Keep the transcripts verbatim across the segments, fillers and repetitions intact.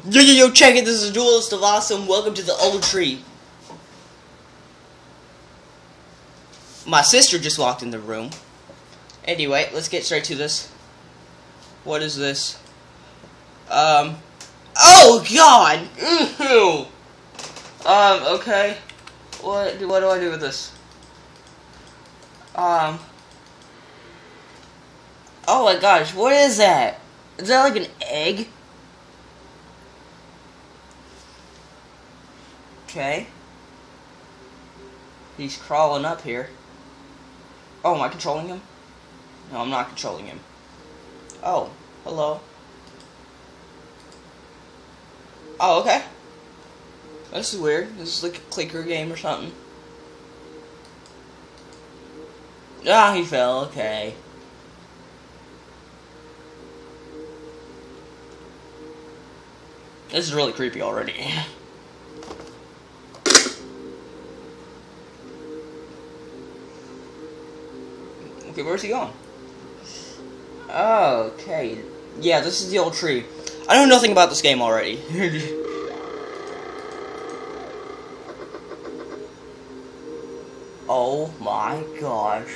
Yo yo yo, check it, this is Duelist of Awesome. Welcome to the old tree. My sister just walked in the room. Anyway, let's get straight to this. What is this? Um Oh god! Ew. Um, okay. What do what do I do with this? Um Oh my gosh, what is that? Is that like an egg? Okay. He's crawling up here. Oh, am I controlling him? No, I'm not controlling him. Oh, hello. Oh, okay. This is weird. This is like a clicker game or something. Ah, he fell. Okay. This is really creepy already. Okay, where's he going? Okay. Yeah, this is the old tree. I know nothing about this game already. Oh my gosh.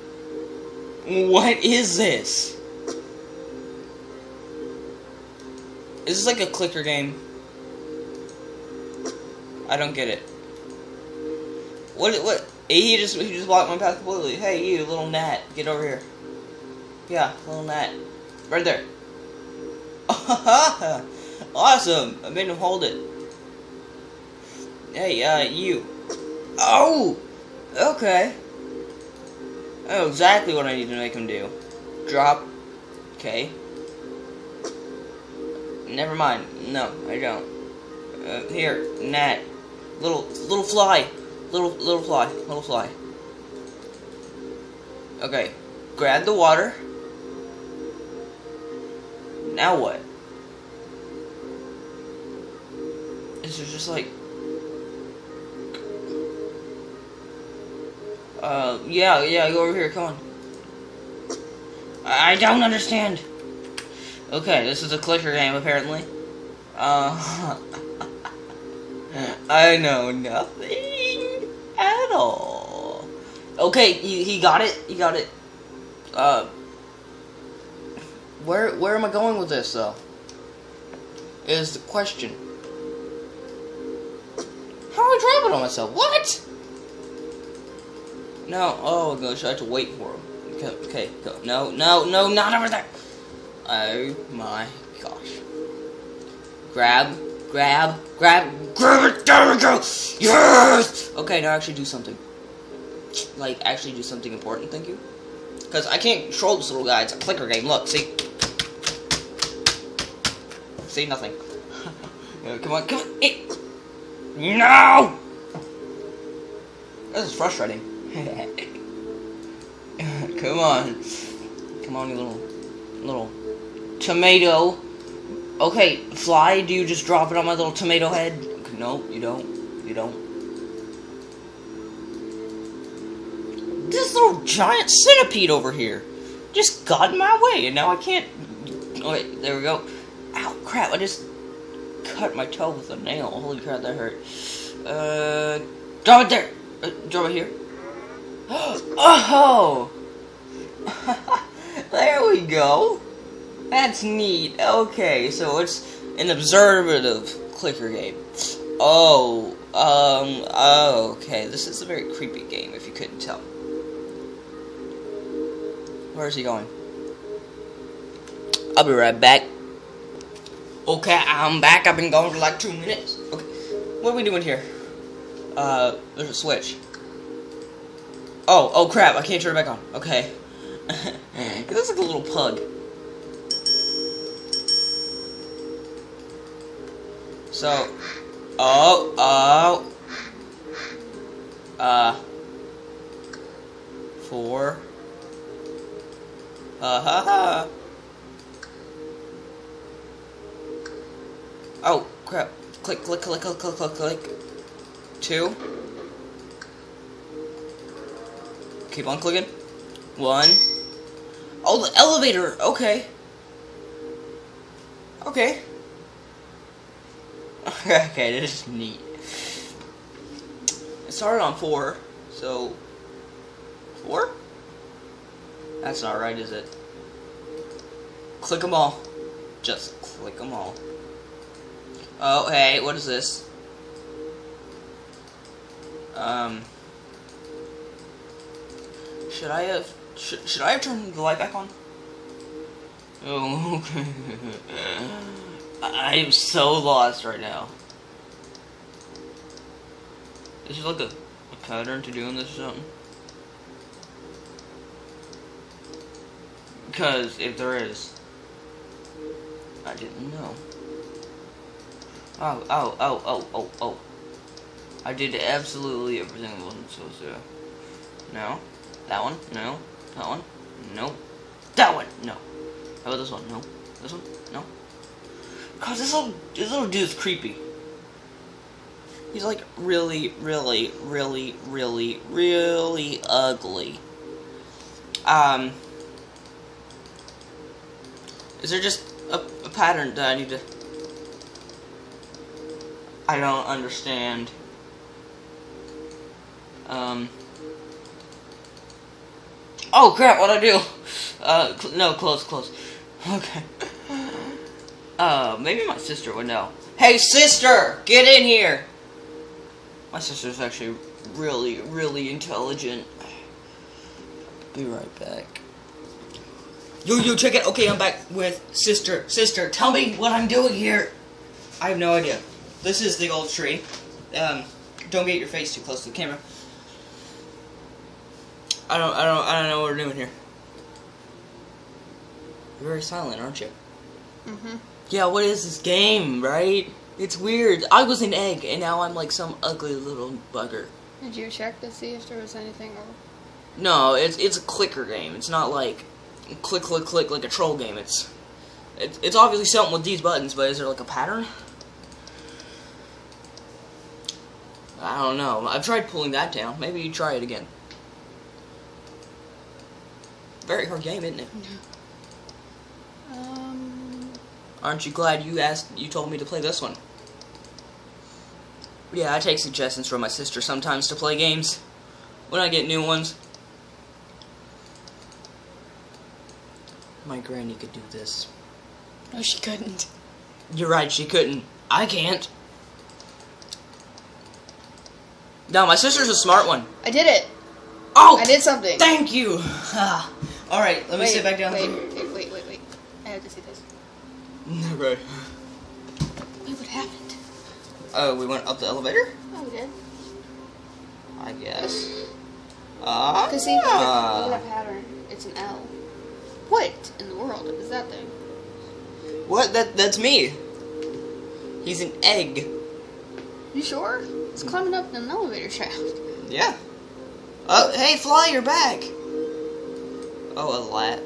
What is this? Is this like a clicker game? I don't get it. What? What? He just he just walked my path completely. Hey, you little gnat, get over here. Yeah, little gnat, right there. Awesome! I made him hold it. Hey, uh, you. Oh, okay. I know exactly what I need to make him do. Drop. Okay. Never mind. No, I don't. Uh, here, gnat. Little, little fly. Little, little fly. Little fly. Okay. Grab the water. Now what? Is it just like... Uh, yeah, yeah, go over here, come on. I don't understand. Okay, this is a clicker game, apparently. Uh, I know nothing at all. Okay, he, he got it, he got it. Uh, where, where am I going with this, though? Is the question. How do I drop it on myself? What? No, oh gosh, I have to wait for him. Okay, okay, go. No, no, no, not over there. Oh my gosh. Grab, grab, grab, grab it, there we go! Yes! Okay, now actually do something. Like, actually do something important, thank you. Because I can't control this little guy, it's a clicker game, look, see? See, nothing. Come on, come on, hey. No! This is frustrating. Come on. Come on, you little, little tomato. Okay, fly, do you just drop it on my little tomato head? No, you don't. You don't. This little giant centipede over here just got in my way, and now I can't... Oh, wait, there we go. Ow, crap, I just cut my toe with a nail. Holy crap, that hurt. Uh, drop it there. Uh, drop it here. Oh! There we go. That's neat. Okay, so it's an observative clicker game. Oh, um, oh, okay. This is a very creepy game, if you couldn't tell. Where is he going? I'll be right back. Okay, I'm back. I've been gone for like two minutes. Okay, what are we doing here? Uh, there's a switch. Oh, oh crap, I can't turn it back on. Okay. It looks like a little pug. So, oh, oh, uh, four, uh, ha, ha. Oh, crap. Click, click, click, click, click, click, click. Two. Keep on clicking. One. Oh, the elevator. Okay. Okay. Okay, this is neat. It started on four, so four? That's not right, is it? Click them all. Just click them all. Oh, hey, what is this? Um, should I have should should I have turned the light back on? Oh, okay. I am so lost right now. Is there like a, a pattern to doing this or something? Because if there is, I didn't know. Oh, oh, oh, oh, oh, oh. I did absolutely everything I wasn't supposed to. No. That one? No. That one? No. That one? No. How about this one? No. This one? No. Cause this little this little dude's creepy. He's like really, really, really, really, really ugly. Um Is there just a, a pattern that I need to I don't understand. Um Oh crap, what'd I do? Uh cl no, close, close. Okay. Uh, maybe my sister would know. Hey, sister! Get in here! My sister's actually really, really intelligent. Be right back. Yo, yo, check it. Okay, I'm back with sister. Sister, tell me what I'm doing here. I have no idea. This is the old tree. Um, don't get your face too close to the camera. I don't, I don't, I don't know what we're doing here. You're very silent, aren't you? Mm-hmm. Yeah, what is this game, right? It's weird. I was an egg, and now I'm like some ugly little bugger. Did you check to see if there was anything wrong? No, it's it's a clicker game. It's not like click, click, click like a troll game. It's it's, it's obviously something with these buttons, but is there like a pattern? I don't know. I've tried pulling that down. Maybe you try it again. Very hard game, isn't it? Um. Aren't you glad you asked? You told me to play this one. Yeah, I take suggestions from my sister sometimes to play games when I get new ones. My granny could do this. No, she couldn't. You're right, she couldn't. I can't. No, my sister's a smart one. I did it. Oh! I did something. Thank you. Alright, let me wait, sit back down. Wait, wait, wait, wait, wait. I have to see this. Okay. Wait, what happened? Oh, we went up the elevator? Oh, we did. I guess. Ah. Uh, Cause see, look at, look at that pattern. It's an L. What in the world is that thing? What? That that's me. He's an egg. You sure? It's climbing up an elevator shaft. Yeah. Oh, hey, Fly, you're back. Oh, a lat.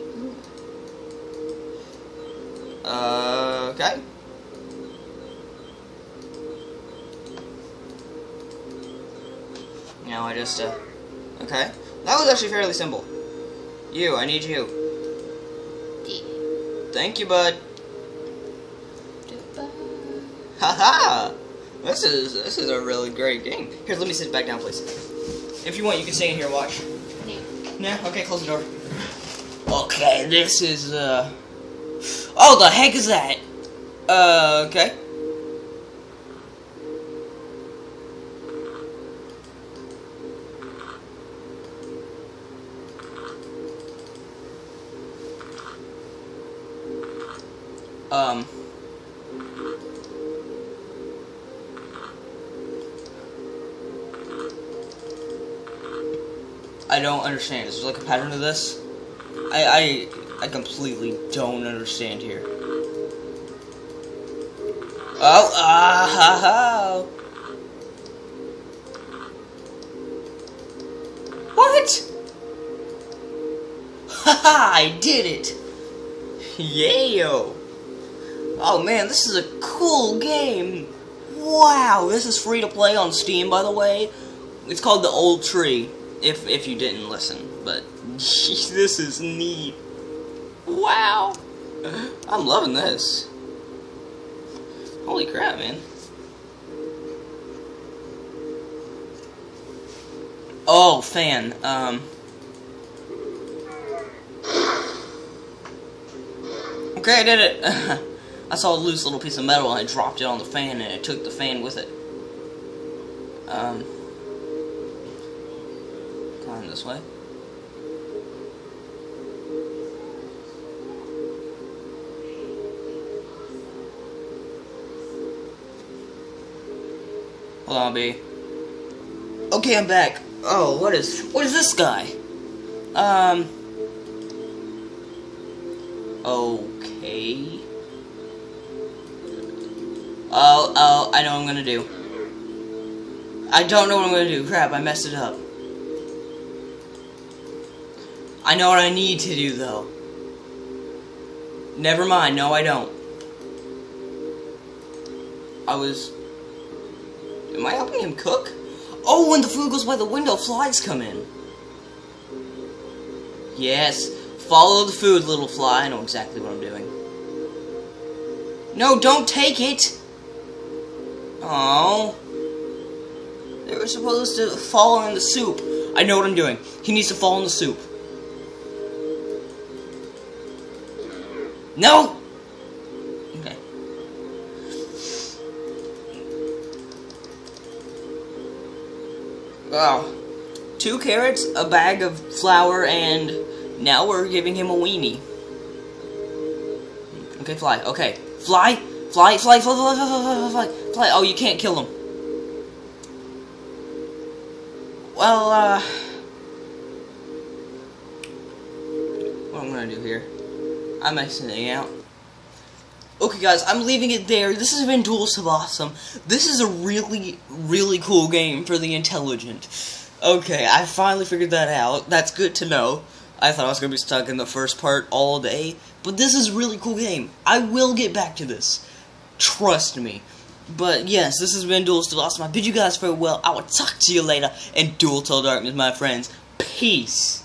Uh, okay. Now I just, uh, okay. That was actually fairly simple. You, I need you. D. Thank you, bud. Goodbye. Haha! This is, this is a really great game. Here, let me sit back down, please. If you want, you can stay in here and watch. Yeah. Nah, okay, close the door. Okay, this is, uh... Oh, the heck is that? Uh, okay. Um... I don't understand. Is there like a pattern to this? I I I completely don't understand here. Oh, ah, ha, ha. What? Haha, I did it. Yayo. Oh man, this is a cool game. Wow, this is free to play on Steam, by the way. It's called The Old Tree. If if you didn't listen, but this is neat. Wow, I'm loving this. Holy crap, man! Oh, fan. Um. Okay, I did it. I saw a loose little piece of metal and I dropped it on the fan and it took the fan with it. Um. Climb this way. Hold on, B. Okay, I'm back. Oh, what is what is this guy? Um. Okay. Oh, oh, I know what I'm gonna do. I don't know what I'm gonna do. Crap, I messed it up. I know what I need to do, though. Never mind. No, I don't. I was... Am I helping him cook? Oh, when the food goes by the window, flies come in. Yes. Follow the food, little fly. I know exactly what I'm doing. No, don't take it! Oh. They were supposed to fall in the soup. I know what I'm doing. He needs to fall in the soup. No! Okay. Wow. Two carrots, a bag of flour, and now we're giving him a weenie. Okay, fly. Okay. Fly! Fly, fly, fly, fly, fly, fly, fly, fly, fly. Oh, you can't kill him. Well, uh... what I'm gonna do here? I'm messing out. Okay, guys, I'm leaving it there. This has been Duels of Awesome. This is a really, really cool game for the intelligent. Okay, I finally figured that out. That's good to know. I thought I was going to be stuck in the first part all day. But this is a really cool game. I will get back to this. Trust me. But yes, this has been Duels of Awesome. I bid you guys farewell. I will talk to you later. And Duel Till Darkness, my friends. Peace.